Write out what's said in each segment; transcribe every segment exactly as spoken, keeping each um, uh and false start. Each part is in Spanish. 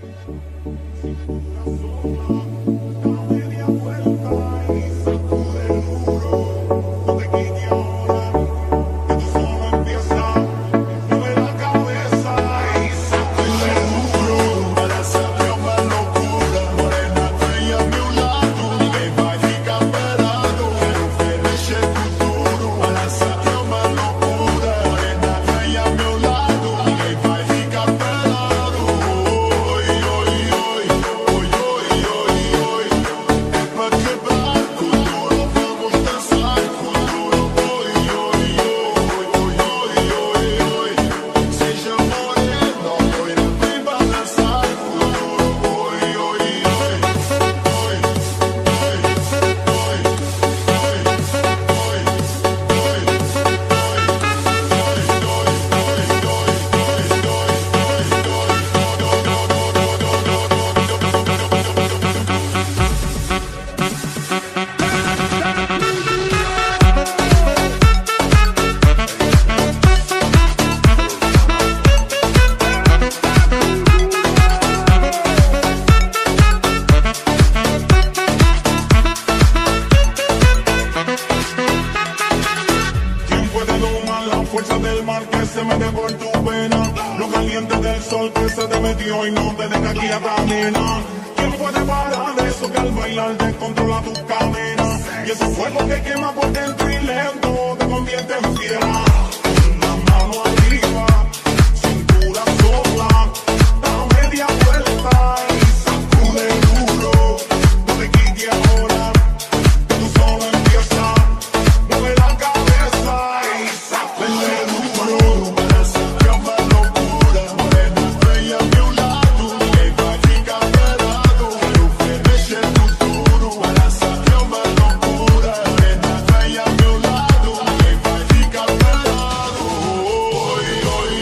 fuerza del mar que se mete por tu vena, lo caliente del sol que se te metió y no te deja aquí a caminar. ¿Quién puede parar eso que al bailar descontrola tu cadena? Y ese fuego que quema por dentro y lento te convierte en fiera. La mano arriba, cintura sola, da media vuelta y sacude duro. No te quites ahora, que tú solo empiezas. Mueve la cabeza y sacude duro. Para sacar más locura, morena estrella a mi lado. Que va a ficar pelado, pero feneche el futuro. Para sacar más locura, morena estrella a mi lado. Que va a ficar pelado. Hoy, hoy,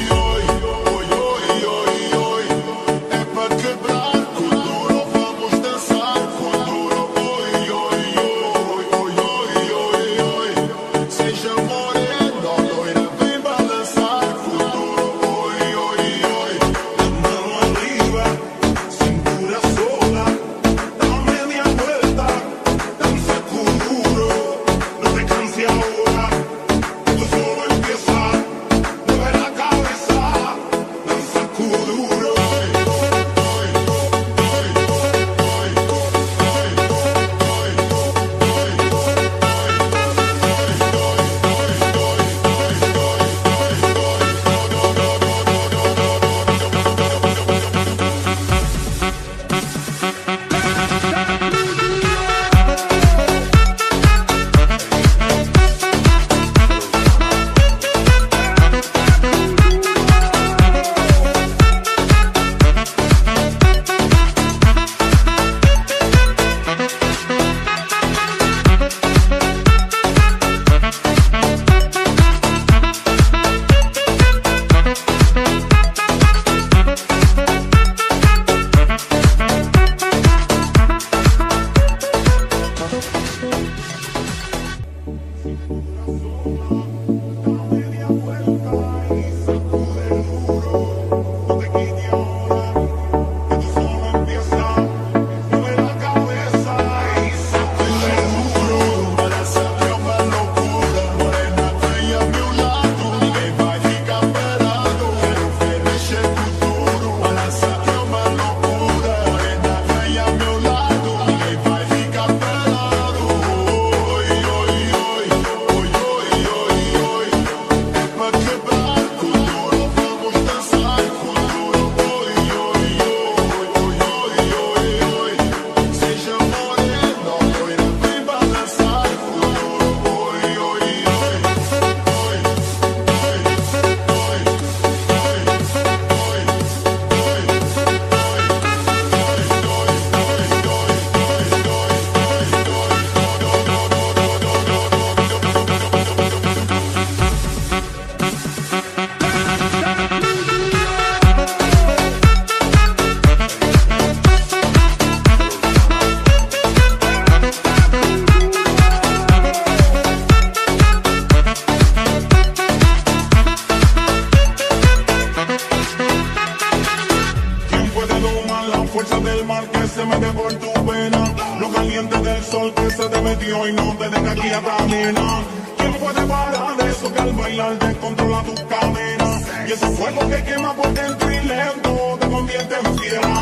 fuerza del mar que se mete por tu vena, lo caliente del sol que se te metió y no te deja aquí atamina. ¿Quién puede parar eso que al bailar descontrola tus cadenas? Y ese fuego que quema por dentro y lento te convierte en fiera.